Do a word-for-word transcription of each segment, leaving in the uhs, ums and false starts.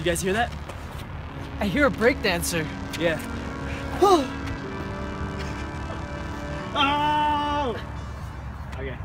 You guys hear that? I hear a breakdancer. Yeah. Oh! Okay.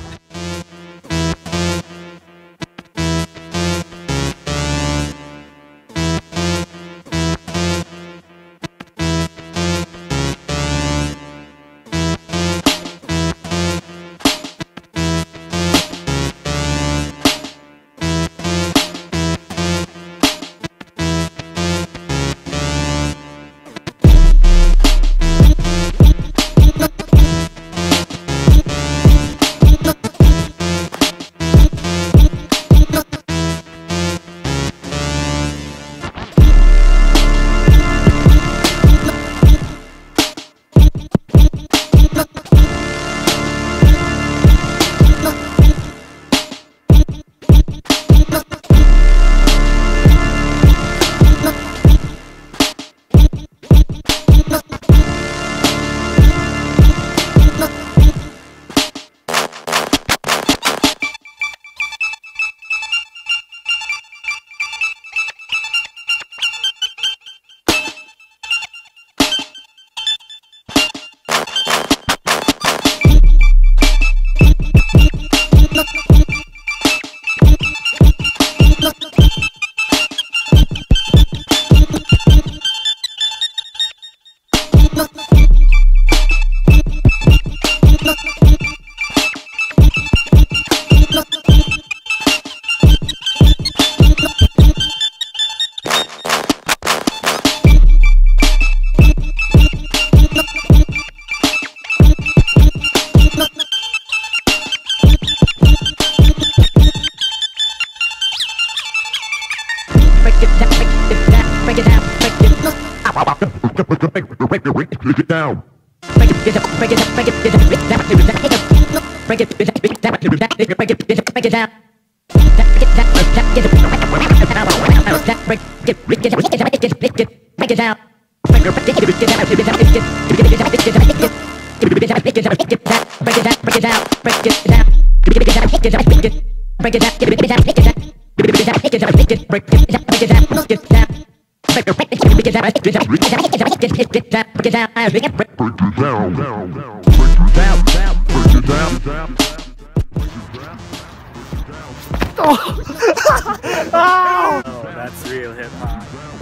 Break it down. Break it, break it, break it, break it, break it, break it down. Break it, break it, break it, break it down. Break it, break it, break it down. Break it down. Break it, break it, break it down. Break it, break it, break it, break it, break it, break it, break it down. Break it, break it, break it down. Break it down. Break it, break it down. Break it down. Break it, break it down. Break it down. Break it down. Break it down. Break it down. Break it down. Break it down. Break it down. Break it, break it down. Break it down. Break it down. Break it down. Break it down. Break it, break it down. Break it down. Break it down. Break it, break it, break it down. Break it down. Break it down. Break it down. Break it down. Break it down. Break it down. Break it Break it down. Down. Down. Break it down. Down. Break it down. Down. Oh! Oh, that's real hip hop.